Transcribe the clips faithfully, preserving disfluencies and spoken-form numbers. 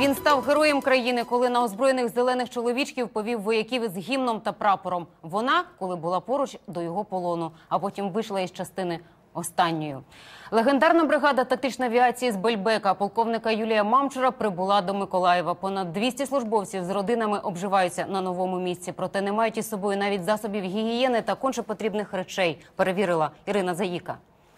Він став героєм країни, коли на озброєних зелених чоловічків повів вояків із гімном та прапором. Вона, коли була поруч до його полону, а потім вийшла із частини останньою. Легендарна бригада тактичної авіації з Бельбека полковника Юлія Мамчура прибула до Миколаєва. Понад двісті службовців з родинами обживаються на новому місці. Проте не мають із собою навіть засобів гігієни та конче потрібних речей, перевірила Ірина Заїка.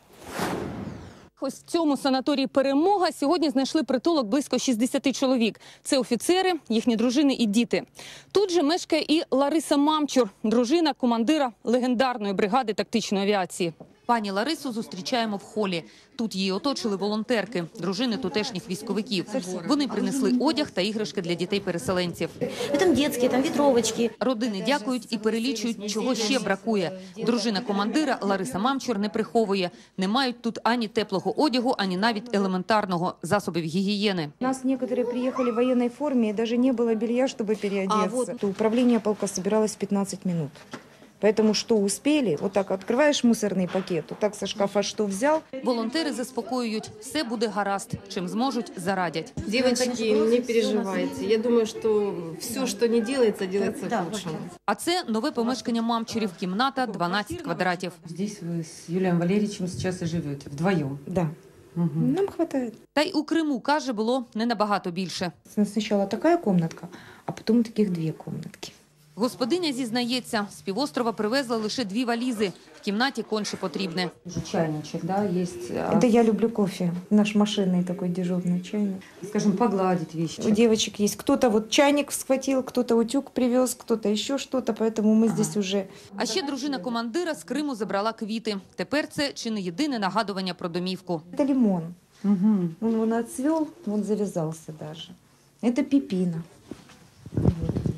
Ось в цьому санаторії «Перемога» сьогодні знайшли притулок близько шістдесяти чоловік. Це офіцери, їхні дружини і діти. Тут же мешкає і Лариса Мамчур, дружина командира легендарної бригади тактичної авіації. Пані Ларису зустрічаємо в холі. Тут її оточили волонтерки, дружини тутешніх військовиків. Вони принесли одяг та іграшки для дітей-переселенців. Там дитячі, там вітровочки. Родини дякують і перелічують, чого ще бракує. Дружина командира Лариса Мамчур не приховує. Не мають тут ані теплого одягу, ані навіть елементарного засобів гігієни. У нас некоторые приехали в военной форме, и даже не было белья, чтобы переодеться. А вот управление полка собиралось в пятнадцать минут. Поэтому что успели, вот так открываешь мусорный пакет, вот так со шкафа что взял. Волонтери заспокоюють, все буде гаразд, чим зможуть зарадять. Девочки, не переживайте. Я думаю, что все, что не делается, делается к лучшему. А це нове помешкання Мамчурів, кімната дванадцять квадратів. Здесь вы с Юлием Валерьевичем сейчас и живете, вдвоем? Да, угу. Нам хватает. Та й у Криму, каже, було не набагато більше. Сначала такая комнатка, а потом таких две комнатки. Господиня зізнається, з півострова привезла лише дві валізи. В кімнаті конче потрібне. Чайничек, да, есть. Это я люблю кофе. Наш машинный такой дежурный чайник. Скажем, погладить вещи. У девочек есть. Кто-то вот чайник схватил, кто-то утюг привез, кто-то еще что-то, поэтому мы ага. здесь уже... А ще дружина командира з Криму забрала квіти. Тепер це чи не єдине нагадування про домівку. Это лимон. Угу. Он, он отцвел, он завязался даже. Это пепина. Вот.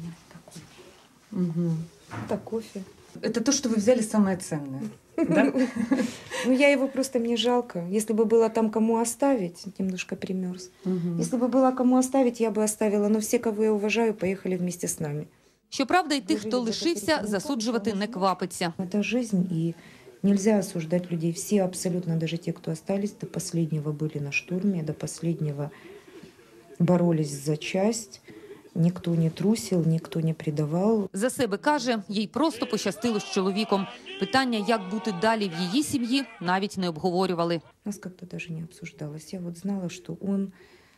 Угу. Это кофе. Это то, что вы взяли самое ценное, да? Ну, я его просто, мне жалко. Если бы было там кому оставить, немножко примерз. Если бы было кому оставить, я бы оставила. Но все, кого я уважаю, поехали вместе с нами. Щоправда, й тих, хто лишився, засуджувати не квапиться. Это жизнь, и нельзя осуждать людей. Все абсолютно, даже те, кто остались, до последнего были на штурме, до последнего боролись за часть. Ніхто не трусив, ніхто не предавав. За себе каже, їй просто пощастило з чоловіком. Питання, як бути далі в її сім'ї, навіть не обговорювали. Нас как-то даже не обсуждалось. Я вот знала, что он,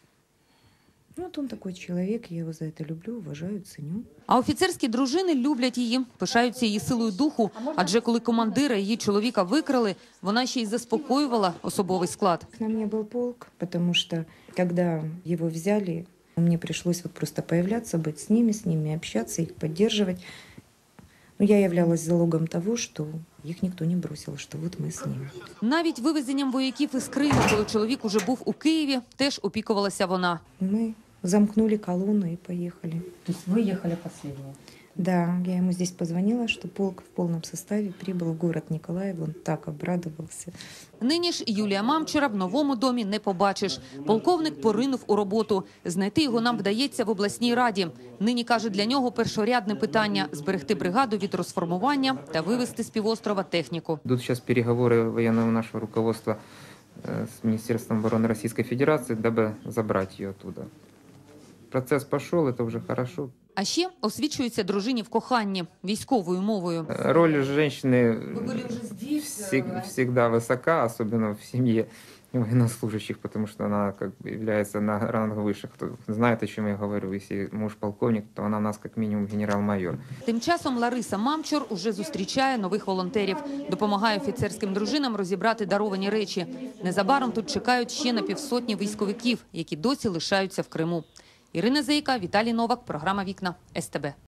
ну, вот он такой человек, я его за это люблю, уважаю, ценю. А офіцерські дружини люблять її, пишаються її силою духу. Адже коли командира її чоловіка викрали, вона ще й заспокоювала особовий склад. На мне был полк, потому что, когда его взяли, мне пришлось вот просто появляться, быть с ними, с ними общаться, их поддерживать. Но я являлась залогом того, что их никто не бросил, что вот мы с ними. Навіть вивезенням вояків із Криму, коли чоловік уже був у Києві, теж опікувалася вона. Мы замкнули колонну и поехали. То есть вы ехали последние? Да, я ему здесь позвонила, что полк в полном составе прибыл в город Николаев, он так обрадовался. Нині ж Юлія Мамчура в новому домі не побачиш. Полковник поринув у роботу. Знайти його нам вдається в обласній раді. Нині, каже, для нього першорядне питання – зберегти бригаду від розформування та вивезти з півострова техніку. Идут сейчас переговоры военного нашего руководства с Министерством обороны Российской Федерации, дабы забрать ее оттуда. Процесс пошел, это уже хорошо. А ще освічується дружині в коханні військовою мовою. Роль женщины всегда высока, особенно в семье военнослужащих, потому что она как бы является на ранг выше. Кто знает, о чем я говорю. Если муж полковник, то она у нас как минимум генерал-майор. Тим часом Лариса Мамчур уже зустрічає нових волонтерів. Допомагає офіцерським дружинам розібрати даровані речі. Незабаром тут чекають ще на півсотні військовиків, які досі лишаються в Криму. Ірина Заїка, Віталій Новак, програма «Вікна», ес те бе.